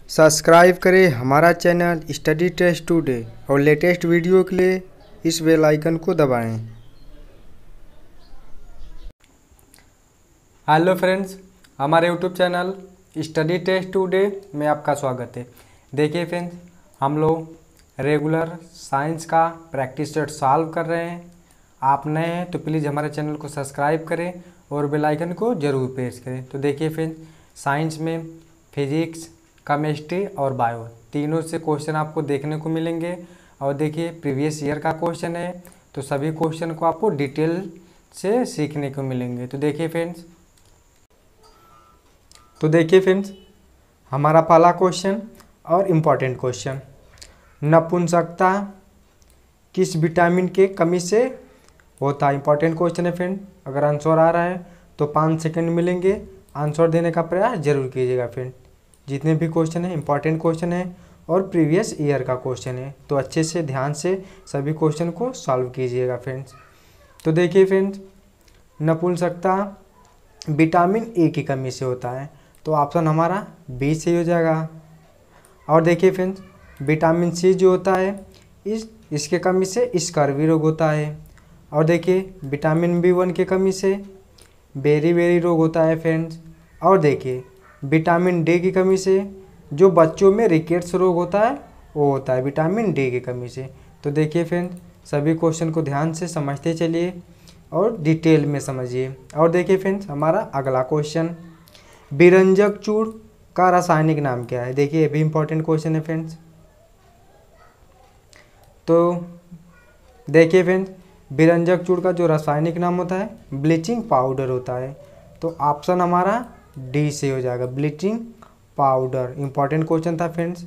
Subscribe करें हमारा channel Study Test Today और लेटेस्ट वीडियो के लिए इस बेल आइकन को दबाएं। हेलो फ्रेंड्स, हमारे YouTube channel Study Test Today में आपका स्वागत है। देखिए फ्रेंड्स, हम लोग रेगुलर साइंस का प्रैक्टिस सेट सॉल्व कर रहे हैं। आप नए हैं तो प्लीज़ हमारे चैनल को सब्सक्राइब करें और बेल आइकन को ज़रूर प्रेस करें। तो देखिए फ्रेंड्स, साइंस में फिजिक्स, केमिस्ट्री और बायो तीनों से क्वेश्चन आपको देखने को मिलेंगे। और देखिए प्रीवियस ईयर का क्वेश्चन है, तो सभी क्वेश्चन को आपको डिटेल से सीखने को मिलेंगे। तो देखिए फ्रेंड्स, हमारा पहला क्वेश्चन और इम्पॉर्टेंट क्वेश्चन, नपुंसकता किस विटामिन के कमी से होता है। इंपॉर्टेंट क्वेश्चन है फ्रेंड। अगर आंसर आ रहा है तो 5 सेकंड मिलेंगे, आंसर देने का प्रयास जरूर कीजिएगा फ्रेंड। जितने भी क्वेश्चन है इंपॉर्टेंट क्वेश्चन है और प्रीवियस ईयर का क्वेश्चन है, तो अच्छे से ध्यान से सभी क्वेश्चन को सॉल्व कीजिएगा फ्रेंड्स। तो देखिए फ्रेंड्स, नपुंसकता विटामिन ए की कमी से होता है, तो ऑप्शन हमारा बी से हो जाएगा। और देखिए फ्रेंड्स, विटामिन सी जो होता है इसके कमी से स्कर्वी रोग होता है। और देखिए विटामिन बी1 की कमी से बेरी रोग होता है फ्रेंड्स। और देखिए विटामिन डी की कमी से जो बच्चों में रिकेट्स रोग होता है वो होता है विटामिन डी की कमी से। तो देखिए फ्रेंड्स, सभी क्वेश्चन को ध्यान से समझते चलिए और डिटेल में समझिए। और देखिए फ्रेंड्स, हमारा अगला क्वेश्चन, बिरंजक चूर्ण का रासायनिक नाम क्या है। देखिए ये भी इंपॉर्टेंट क्वेश्चन है फ्रेंड्स। तो देखिए फ्रेंड्स, बिरंजक चूर्ण का जो रासायनिक नाम होता है ब्लीचिंग पाउडर होता है। तो ऑप्शन हमारा डी से हो जाएगा, ब्लीचिंग पाउडर। इंपॉर्टेंट क्वेश्चन था फ्रेंड्स।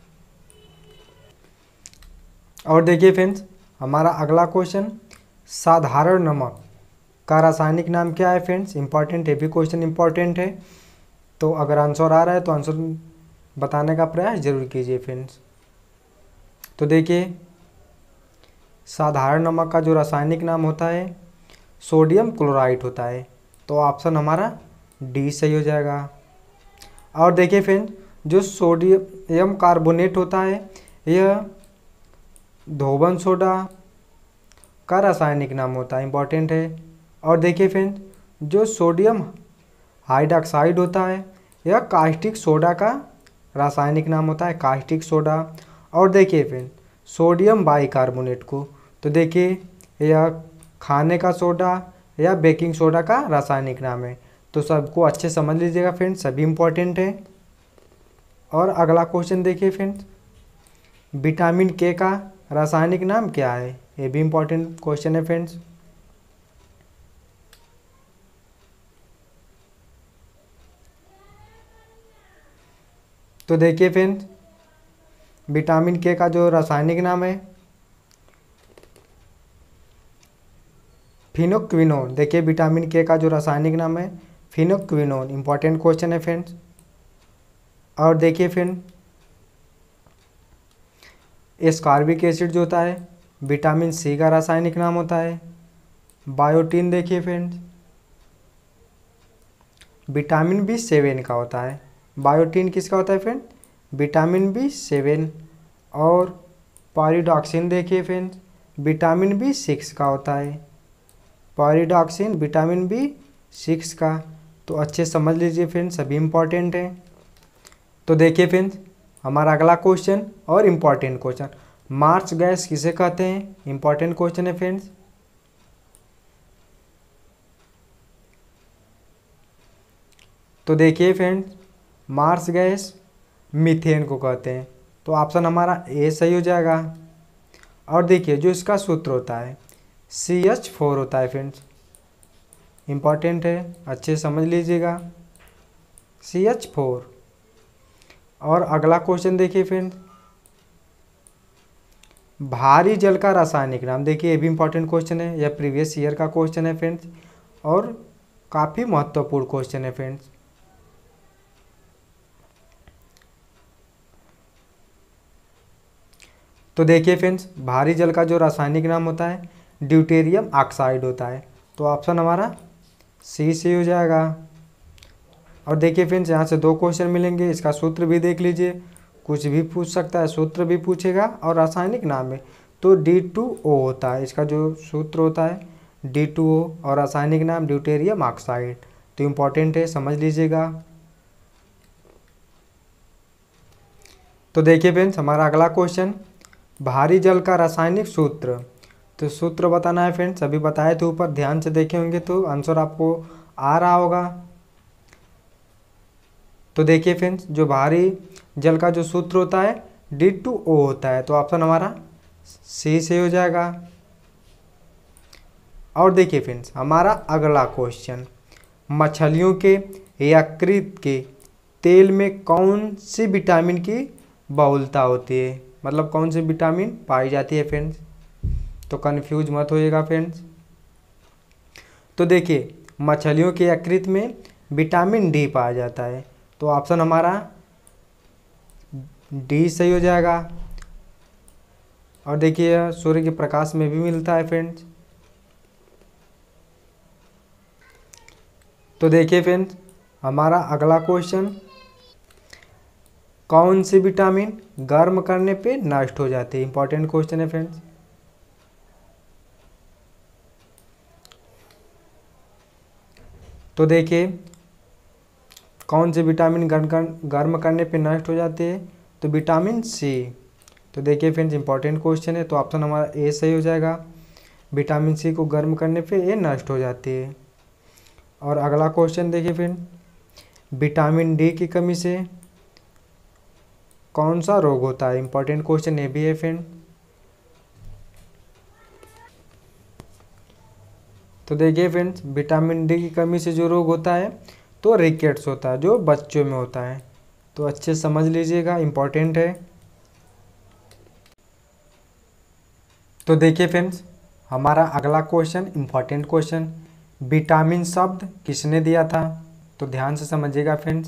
और देखिए फ्रेंड्स, हमारा अगला क्वेश्चन, साधारण नमक का रासायनिक नाम क्या है फ्रेंड्स। इंपॉर्टेंट है, भी क्वेश्चन इंपॉर्टेंट है। तो अगर आंसर आ रहा है तो आंसर बताने का प्रयास जरूर कीजिए फ्रेंड्स। तो देखिए साधारण नमक का जो रासायनिक नाम होता है सोडियम क्लोराइड होता है। तो ऑप्शन हमारा डी सही हो जाएगा। और देखिए फ्रेंड, जो सोडियम कार्बोनेट होता है यह धोबन सोडा का रासायनिक नाम होता है, इंपॉर्टेंट है। और देखिए फ्रेंड, जो सोडियम हाइड्रॉक्साइड होता है यह कास्टिक सोडा का रासायनिक नाम होता है, कास्टिक सोडा। और देखिए फ्रेंड, सोडियम बाइकार्बोनेट को, तो देखिए यह खाने का सोडा या बेकिंग सोडा का रासायनिक नाम है। तो सबको अच्छे समझ लीजिएगा फ्रेंड्स, सभी इंपॉर्टेंट है। और अगला क्वेश्चन देखिए फ्रेंड्स, विटामिन के का रासायनिक नाम क्या है। ये भी इंपॉर्टेंट क्वेश्चन है फ्रेंड्स। तो देखिए फ्रेंड्स, विटामिन के का जो रासायनिक नाम है फिनोक्विनोन। देखिए विटामिन के का जो रासायनिक नाम है फिनोक्विनोन, इंपॉर्टेंट क्वेश्चन है फ्रेंड्स। और देखिए फ्रेंड, एस्कॉर्बिक एसिड जो होता है विटामिन सी का रासायनिक नाम होता है बायोटीन। देखिए फ्रेंड्स, विटामिन बी7 का होता है। बायोटीन किसका होता है फ्रेंड, विटामिन बी7। और पायरिडॉक्सिन देखिए फ्रेंड्स, विटामिन बी6 का होता है। पायरिडॉक्सिन विटामिन बी6 का। तो अच्छे समझ लीजिए फ्रेंड्स, सभी इंपॉर्टेंट हैं। तो देखिए फ्रेंड्स, हमारा अगला क्वेश्चन और इम्पॉर्टेंट क्वेश्चन, मार्च गैस किसे कहते हैं। इंपॉर्टेंट क्वेश्चन है फ्रेंड्स। तो देखिए फ्रेंड्स, मार्च गैस मीथेन को कहते हैं। तो ऑप्शन हमारा ए सही हो जाएगा। और देखिए जो इसका सूत्र होता है CH4 होता है फ्रेंड्स, इंपॉर्टेंट है, अच्छे समझ लीजिएगा, CH4। और अगला क्वेश्चन देखिए फ्रेंड्स, भारी जल का रासायनिक नाम। देखिए ये भी इंपॉर्टेंट क्वेश्चन है, यह प्रीवियस ईयर का क्वेश्चन है फ्रेंड्स और काफ़ी महत्वपूर्ण क्वेश्चन है फ्रेंड्स। तो देखिए फ्रेंड्स, भारी जल का जो रासायनिक नाम होता है ड्यूटेरियम ऑक्साइड होता है। तो ऑप्शन हमारा सी से हो जाएगा। और देखिए फ्रेंड्स, यहाँ से 2 क्वेश्चन मिलेंगे, इसका सूत्र भी देख लीजिए। कुछ भी पूछ सकता है, सूत्र भी पूछेगा और रासायनिक नाम है तो D2O होता है। इसका जो सूत्र होता है D2O और रासायनिक नाम ड्यूटेरियम ऑक्साइड। तो इम्पॉर्टेंट है, समझ लीजिएगा। तो देखिए फ्रेंड्स, हमारा अगला क्वेश्चन, भारी जल का रासायनिक सूत्र। तो सूत्र बताना है फ्रेंड्स, अभी बताए थे ऊपर, ध्यान से देखे होंगे तो आंसर आपको आ रहा होगा। तो देखिए फ्रेंड्स, जो भारी जल का जो सूत्र होता है D2O होता है। तो ऑप्शन हमारा सी से हो जाएगा। और देखिए फ्रेंड्स, हमारा अगला क्वेश्चन, मछलियों के यकृत के तेल में कौन सी विटामिन की बहुलता होती है, मतलब कौन सी विटामिन पाई जाती है फ्रेंड्स। तो कंफ्यूज मत होइएगा फ्रेंड्स। तो देखिए, मछलियों के यकृत में विटामिन डी पाया जाता है। तो ऑप्शन हमारा डी सही हो जाएगा। और देखिए, सूर्य के प्रकाश में भी मिलता है फ्रेंड्स। तो देखिए फ्रेंड्स, हमारा अगला क्वेश्चन, कौन सी विटामिन गर्म करने पे नष्ट हो जाती है। इंपॉर्टेंट क्वेश्चन है फ्रेंड्स। तो देखिए, कौन सी विटामिन गर्म करने पे नष्ट हो जाती है, तो विटामिन सी। तो देखिए फ्रेंड्स, इंपॉर्टेंट क्वेश्चन है, तो ऑप्शन हमारा ए सही हो जाएगा। विटामिन सी को गर्म करने पे ये नष्ट हो जाती है। और अगला क्वेश्चन देखिए फ्रेंड, विटामिन डी की कमी से कौन सा रोग होता है। इंपॉर्टेंट क्वेश्चन ये भी है फ्रेंड। तो देखिए फ्रेंड्स, विटामिन डी की कमी से जो रोग होता है तो रिकेट्स होता है, जो बच्चों में होता है। तो अच्छे समझ लीजिएगा, इंपॉर्टेंट है। तो देखिए फ्रेंड्स, हमारा अगला क्वेश्चन, इंपॉर्टेंट क्वेश्चन, विटामिन शब्द किसने दिया था। तो ध्यान से समझिएगा फ्रेंड्स।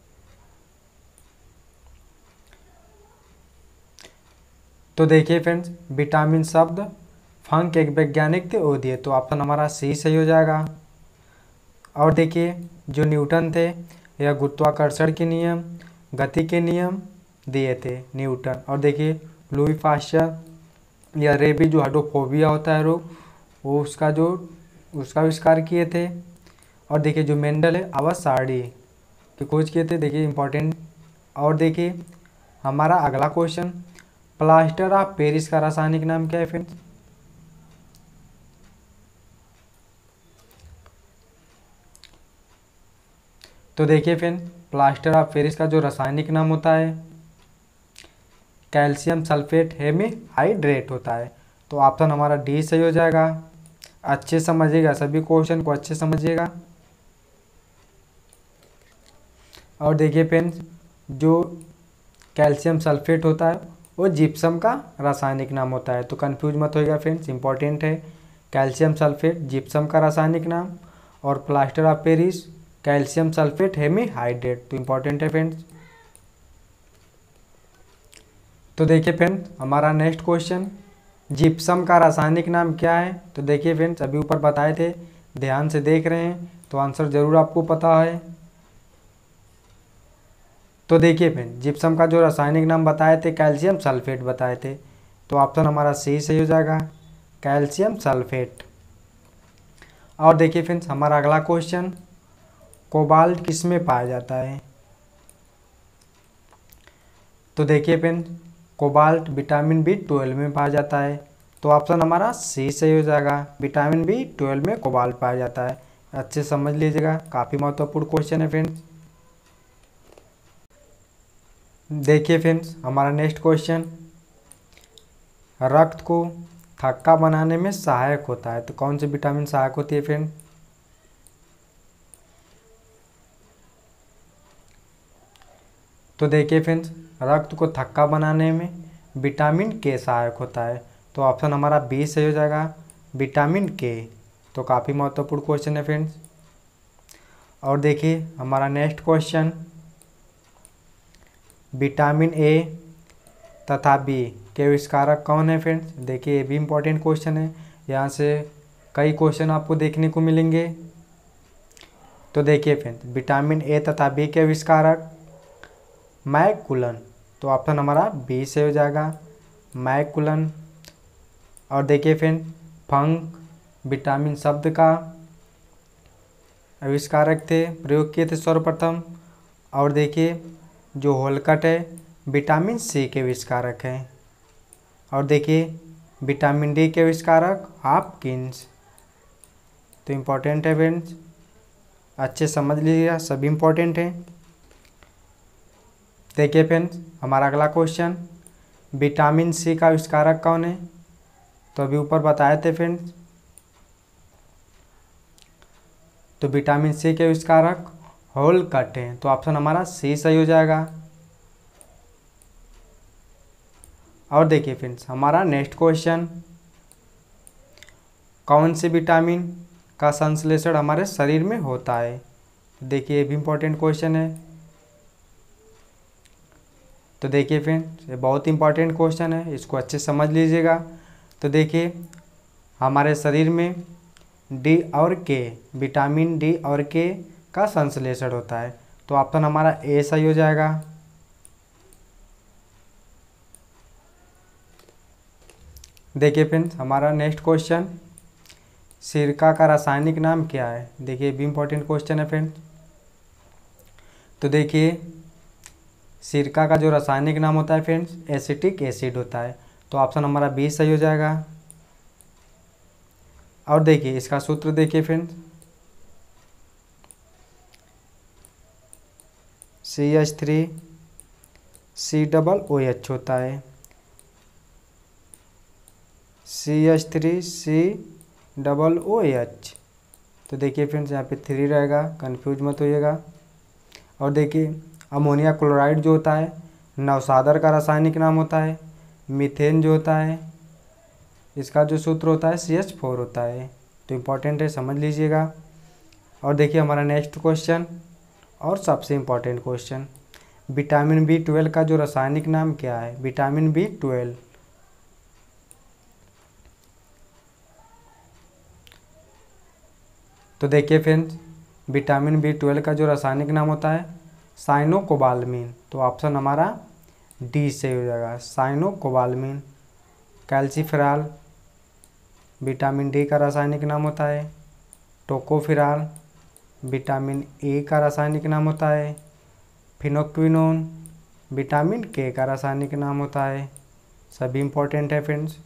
तो देखिए फ्रेंड्स, विटामिन शब्द फंक एक वैज्ञानिक थे वो दिए। तो ऑप्शन हमारा सी सही हो जाएगा। और देखिए, जो न्यूटन थे यह गुरुत्वाकर्षण के नियम, गति के नियम दिए थे न्यूटन। और देखिए, लुई पास्चर या रेबी जो हाइड्रोफोबिया होता है रोग, वो उसका आविष्कार किए थे। और देखिए, जो मेंडल है आवाज सारणी की खोज किए थे। देखिए इंपॉर्टेंट। और देखिए, हमारा अगला क्वेश्चन, प्लास्टर ऑफ पेरिस का रासायनिक नाम क्या है फ्रेंड्स। तो देखिए फ्रेंड, प्लास्टर ऑफ पेरिस का जो रासायनिक नाम होता है कैल्शियम सल्फेट हेमीहाइड्रेट होता है। तो ऑप्शन हमारा डी सही हो जाएगा। अच्छे समझिएगा, सभी क्वेश्चन को अच्छे समझिएगा। और देखिए फ्रेंड्स, जो कैल्शियम सल्फेट होता है वो जिप्सम का रासायनिक नाम होता है। तो कंफ्यूज मत होइएगा फ्रेंड्स, इंपॉर्टेंट है। कैल्शियम सल्फेट जिप्सम का रासायनिक नाम, और plaster of Paris calcium sulphate hemihydrate. तो इंपॉर्टेंट है फ्रेंड्स। तो देखिए फ्रेंड्स, हमारा नेक्स्ट क्वेश्चन, जिप्सम का रासायनिक नाम क्या है। तो देखिए फ्रेंड्स, अभी ऊपर बताए थे, ध्यान से देख रहे हैं तो आंसर जरूर आपको पता है। तो देखिए फ्रेंड, जिप्सम का जो रासायनिक नाम बताए थे कैल्शियम सल्फेट बताए थे। तो ऑप्शन हमारा सी सही हो जाएगा, कैल्शियम सल्फेट। और देखिए फ्रेंड्स, हमारा अगला क्वेश्चन, कोबाल्ट किस में पाया जाता है। तो देखिए फ्रेंड्स, कोबाल्ट विटामिन B12 में पाया जाता है। तो ऑप्शन हमारा सी सही हो जाएगा, विटामिन B12 में कोबाल्ट पाया जाता है। अच्छे समझ लीजिएगा, काफ़ी महत्वपूर्ण क्वेश्चन है फ्रेंड्स। देखिए फ्रेंड्स, हमारा नेक्स्ट क्वेश्चन, रक्त को थक्का बनाने में सहायक होता है। तो कौन सी विटामिन सहायक होती है फ्रेंड। तो देखिए फ्रेंड्स, रक्त को थक्का बनाने में विटामिन के सहायक होता है। तो ऑप्शन हमारा बी सही हो जाएगा, विटामिन के। तो काफ़ी महत्वपूर्ण क्वेश्चन है फ्रेंड्स। और देखिए, हमारा नेक्स्ट क्वेश्चन, विटामिन ए तथा बी के आविष्कारक कौन है फ्रेंड्स। देखिए, ये भी इम्पोर्टेंट क्वेश्चन है, यहाँ से कई क्वेश्चन आपको देखने को मिलेंगे। तो देखिए फ्रेंड्स, विटामिन ए तथा बी के आविष्कारक मैककुलन। तो तो ऑप्शन हमारा बी से हो जाएगा मैकुलन। और देखिए फ्रेंड, फंक विटामिन शब्द का आविष्कारक थे, प्रयोग किए थे सर्वप्रथम। और देखिए जो होलकट है विटामिन सी के आविष्कारक हैं। और देखिए विटामिन डी के आविष्कारक हॉपकिंस। तो इम्पोर्टेंट है फ्रेंड्स, अच्छे समझ लीजिएगा, सभी इम्पोर्टेंट हैं। देखिए फ्रेंड्स, हमारा अगला क्वेश्चन, विटामिन सी का आविष्कारक कौन है? तो अभी ऊपर बताए थे फ्रेंड्स। तो विटामिन सी के आविष्कारक होलकट हैं, तो ऑप्शन हमारा सी सही हो जाएगा। और देखिए फ्रेंड्स, हमारा नेक्स्ट क्वेश्चन, कौन से विटामिन का संश्लेषण हमारे शरीर में होता है? देखिए ये भी इम्पोर्टेंट क्वेश्चन है। तो देखिए फ्रेंड्स, ये बहुत इंपॉर्टेंट क्वेश्चन है, इसको अच्छे समझ लीजिएगा। तो देखिए हमारे शरीर में डी और के, विटामिन डी और के का संश्लेषण होता है, तो ऑप्शन हमारा ए सही हो जाएगा। देखिए फ्रेंड्स, हमारा नेक्स्ट क्वेश्चन, सिरका का रासायनिक नाम क्या है? देखिए भी इम्पोर्टेंट क्वेश्चन है फ्रेंड्स। तो देखिए सिरका का जो रासायनिक नाम होता है फ्रेंड्स, एसिटिक एसिड होता है, तो ऑप्शन हमारा बी सही हो जाएगा। और देखिए इसका सूत्र देखिए फ्रेंड्स, CH3COOH होता है, CH3COOH। तो देखिए फ्रेंड्स यहाँ पे 3 रहेगा, कंफ्यूज मत होइएगा। और देखिए अमोनिया क्लोराइड जो होता है, नवसादर का रासायनिक नाम होता है। मीथेन जो होता है, इसका जो सूत्र होता है CH4 होता है, तो इम्पॉर्टेंट है, समझ लीजिएगा। और देखिए हमारा नेक्स्ट क्वेश्चन और सबसे इम्पॉर्टेंट क्वेश्चन, विटामिन B12 का जो रासायनिक नाम क्या है? Vitamin B12। तो देखिए फ्रेंड्स, विटामिन B12 का जो रासायनिक नाम होता है साइनोकोबाल्मिन, तो ऑप्शन हमारा डी से हो जाएगा, साइनोकोबाल्मिन। कैल्सीफेरॉल विटामिन डी का रासायनिक नाम होता है। टोकोफेरॉल विटामिन ए का रासायनिक नाम होता है। फिनोक्विनोन विटामिन के का रासायनिक नाम होता है। सभी इम्पोर्टेंट है फ्रेंड्स।